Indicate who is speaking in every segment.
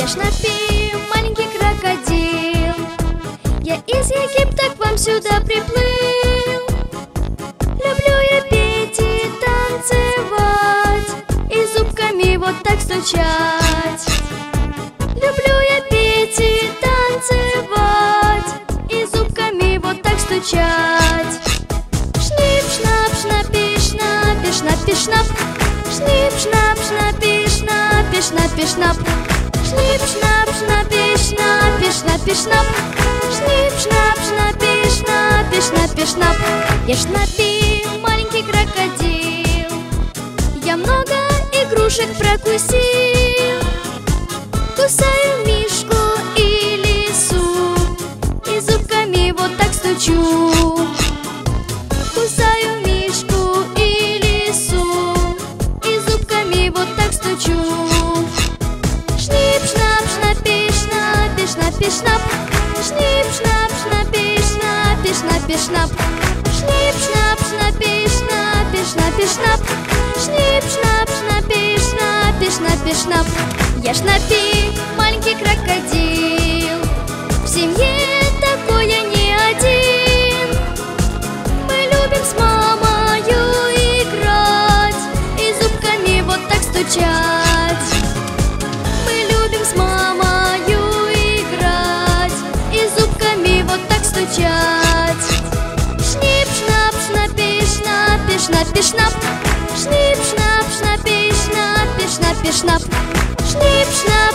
Speaker 1: Шнапи, маленький крокодил, я из Египта к вам сюда приплыл. Люблю я петь и танцевать, и зубками вот так стучать. Люблю я петь и танцевать, и зубками вот так стучать. Шнип-шнап, шнапи-шнапи, шнапи-шнап. Шнип-шнап, шнапи-шнапи, шнапи-шнап. Шнип-шнап, шнапи-шнапи, шнапи-шнап. Шнип-шнап, шнапи-шнапи, шнапи-шнап. Я Шнапи, маленький крокодил, я много игрушек прокусил. Кусаю мишку и лису, и зубками вот так стучу. Кусаю мишку и лису, и зубками вот так стучу. Шнип-шнап, шнапи-шнапи, шнапи-шнап. Шнип-шнап, шнапи-шнапи, шнапи-шнап. Шнип-шнап, шнапи-шнапи, шнапи-шнап. Шнип-шнап, шнапи-шнапи, шнапи-шнап. Я Шнапи, маленький крокодил, в семье такой я не один. Мы любим с мамою играть и зубками вот так стучать. Мы любим с мамою играть и зубками вот так стучать. Шнип-шнап, шнапи-шнапи, шнапи-шнап. Шнип-шнап, шнапи-шнапи, шнапи-шнап. Шнип-шнап,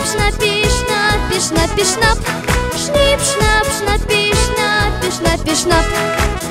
Speaker 1: шнапи-шнапи, шнапи-шнап. Шнип-шнап, шнапи-шнапи, шнапи-шнап.